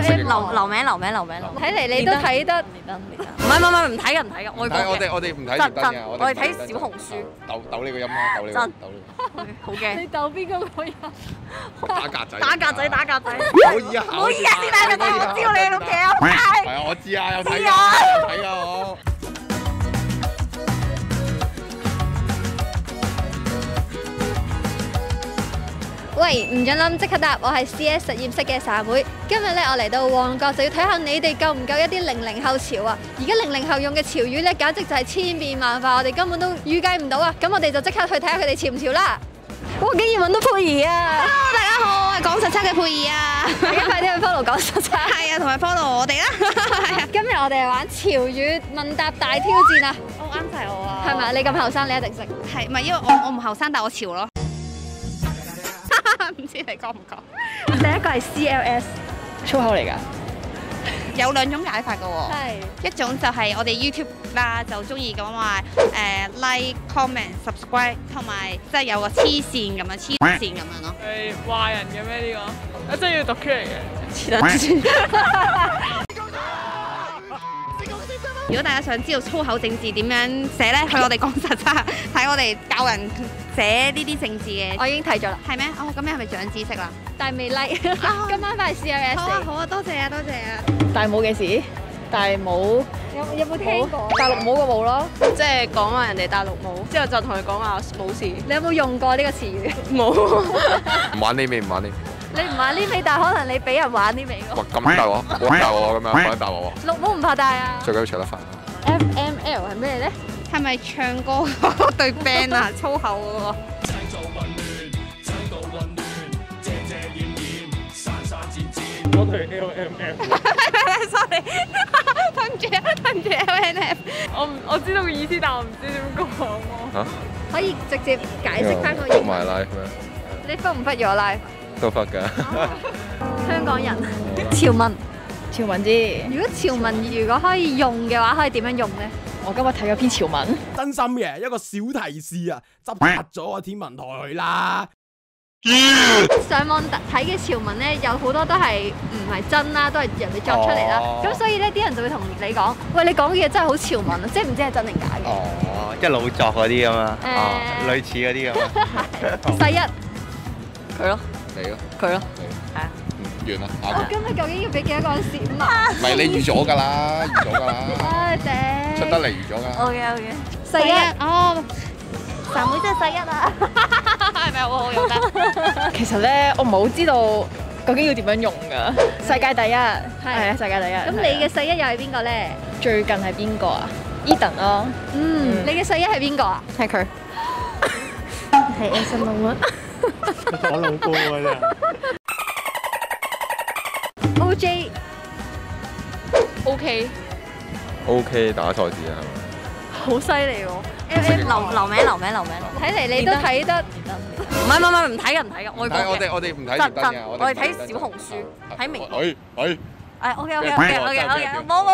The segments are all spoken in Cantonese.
留名。睇嚟你都睇得。唔係唔睇嘅，外國嘅。 我哋唔睇電燈嘅， 我哋睇小紅書。 抖你個音啦，抖你。 好嘅。你鬥邊個人？ 打格仔。 好意啊！先啦，我知道你老嘅啊。 係啊，我知啊，有睇啊我。 喂，唔准諗，即刻答！我係 CS 實驗室嘅沙妹。今日咧，我嚟到旺角就要睇下你哋夠唔夠一啲00後潮啊！而家00後用嘅潮語咧，簡直就係千變萬化，我哋根本都預計唔到啊！咁我哋就即刻去睇下佢哋潮唔潮啦！我竟然揾到佩儀啊 ！Hello， 大家好，我係講實測嘅佩儀啊！ 大家快啲去 follow 講實測。 係啊，同埋 follow 我哋啦。係啊， 今日我哋係玩潮語問答大挑戰啊！ 好啱晒我啊！ 係咪？你咁後生，你一定識。 係，唔係因為我唔後生，但我潮咯。唔知你講唔講？ 第一個係 CLS， 粗口嚟㗎。 有兩種解法㗎喎。 係。 一種就係我哋 YouTube 啦，就中意講話like、comment、subscribe， 同埋即係有個黐線咁樣，黐線咁樣咯。 係壞人嘅咩呢個？啊，真係要讀出嚟嘅。黐線。 如果大家想知道粗口政治點樣寫咧，去我哋講實測睇我哋教人寫呢啲政治嘅。 我已經睇咗啦。 係咩？哦，咁你係咪長知識啦？ 但係未 like。今晚翻嚟 CLS。 好啊，多謝啊。 大帽嘅事，大帽有冇聽過？ 大陸帽個帽咯，即係講話人哋大陸帽，之後就同佢講話冇事。 你有冇用過呢個詞語？ 冇。 唔玩呢味，唔玩呢。 你唔玩呢味，但係可能你俾人玩呢味喎。 哇，咁大鑊，好大鑊咁樣，好大鑊喎。 綠帽唔怕戴啊。 最緊要除得快。 FML 係咩咧？ 係咪唱歌嗰對 band 啊？粗口嗰個。 我對 LMF。 Sorry， 對唔住 LNF。 我知道個意思，但我唔知點講喎。 嚇？ 可以直接解釋翻個意思。 埋 live 咩？ 你忽唔忽咗 live？ 都忽㗎。 香港人潮文。 潮文啫。 如果潮文如果可以用嘅話，可以點樣用咧？ 我今日睇咗篇潮文。 真心嘅一個小提示啊，執柒咗個天文台去啦。 上網睇嘅潮文咧，有好多都係唔係真啦，都係人哋作出嚟啦。咁所以咧，啲人就會同你講：喂，你講嘅嘢真係好潮文啊！即係唔知係真定假嘅。 哦，即係老作嗰啲咁啊，類似嗰啲咁啊。 世一， 佢咯， 你咯， 佢咯， 係啊。 完啦，下個。 我今日究竟要俾幾多個人閃啊？ 唔係你預咗㗎啦，預咗㗎啦。 唉頂！ 出得嚟預咗㗎。 OK。 世一， 哦， 三妹真係世一啊！ 係咪好好用得？ 其實咧，我唔係好知道究竟要點樣用㗎。世界第一，係啊，世界第一。 咁你嘅世一又係邊個咧？ 最近係邊個啊？Eden 咯。 你嘅世一係邊個啊？ 係佢。係 Anson Lo。 我老公㗎啫。 OJ。 OK 打錯字啊，係咪？ 好犀利喎！留名。 睇嚟你都睇得。 唔係唔睇嘅，外國嘅。 我哋唔睇電燈嘅， 我哋睇小紅書，睇微博。OK，冇。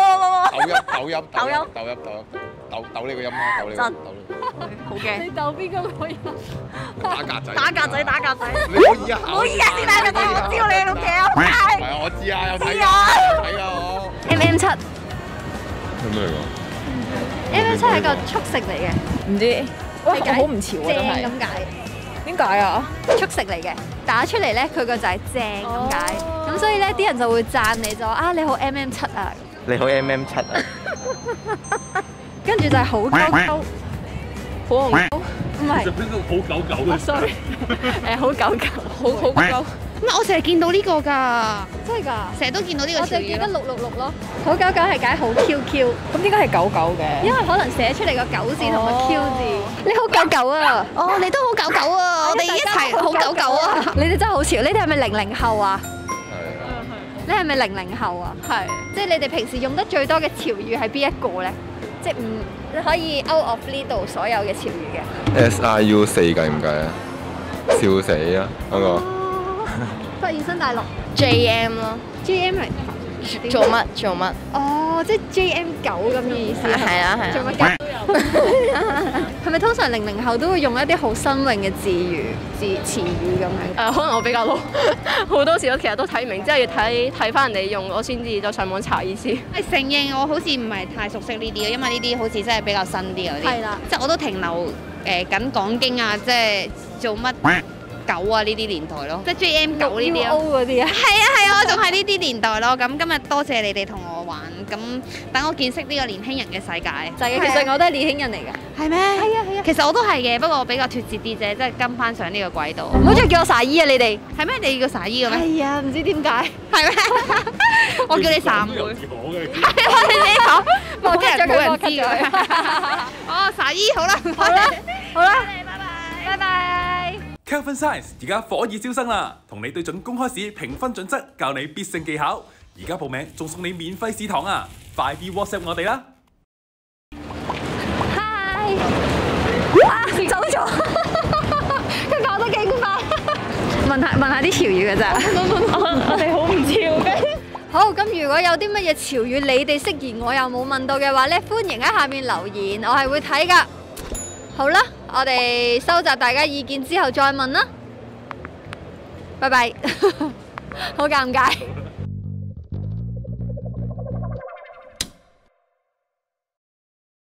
抖你個音啦，抖你。 好嘅。 你鬥邊個人？ 打格仔。你好意啊，先啦，我知道你老嘅啊。 係啊，我知啊，有睇啊我。 MM7。 係咩嚟㗎 MM7係個速食嚟嘅， 唔知。哇，我好唔潮啊，真係。 正咁解。 點解啊？ 速食嚟嘅，打出嚟咧，佢個就係正咁解。咁所以咧，啲人就會讚你，就話啊你好 MM7啊。 你好 MM7啊！ 跟住就係好鳩鳩， 好唔係。 就邊度好狗狗嘅 ？sorry， 好狗狗， 好鳩。 唔係，我成日見到呢個㗎， 真係㗎， 成日都見到呢個詞我就記得語。 666咯。好狗狗係解好 QQ， 咁點解係狗狗嘅？ 因為可能寫出嚟個狗字同個 Q 字。你好狗狗啊！ 哦，你都好狗狗啊！我哋一齊好狗狗啊！ 你哋真係好潮，你哋係咪00後啊？ 係啊。 你係咪00後啊？係。即係你哋平時用得最多嘅潮語係邊一個咧？即係唔可以 out of 呢度所有嘅潮語嘅。 SIU4計唔計啊？笑死啊！嗰個。 發現新大陸 JM 咯 ，JM 係做乜？ 哦，即係 JM9咁嘅意思。 係啊。 做乜嘅？ 係咪通常00後都會用一啲好新穎嘅詞語咁樣？ 可能我比較老，好多時都其實都睇唔明，之後要睇翻人哋用，我先至再上網查意思。 承認我好似唔係太熟悉呢啲，因為呢啲好似真係比較新啲嗰啲。 係啦， 即係我都停留緊講經啊，即係做乜狗啊呢啲年代咯，即係 JM 狗呢啲咯。 嗰啲啊。 係啊，我仲係呢啲年代咯。咁今日多謝你哋同我玩，咁等我見識呢個年輕人嘅世界。 就係其實我都係年輕人嚟㗎。 係咩？ 係啊。 其實我都係嘅，不過我比較脱節啲啫，即係跟翻上呢個軌道。 唔好再叫我撒姨啊！你哋係咩？你叫撒姨嘅咩？ 係啊，唔知點解。 係咩？我叫你撒妹。係我哋自己講，冇人知㗎。哦，撒姨好啦， 好啦， 拜拜。 拜拜。 Kelvin Science 而家火熱招生啦，同你對準公開試評分準則，教你必勝技巧。而家報名仲送你免費試堂啊！快啲 WhatsApp 我哋啦！ Hi， 哇，走咗，佢講得勁快。問下啲潮語㗎咋？ 我哋好唔潮嘅。 好，咁如果有啲乜嘢潮語你哋識而我又冇問到嘅話咧，歡迎喺下面留言，我係會睇㗎。好啦，我哋收集大家意見之後再問啦。拜拜，好尷尬。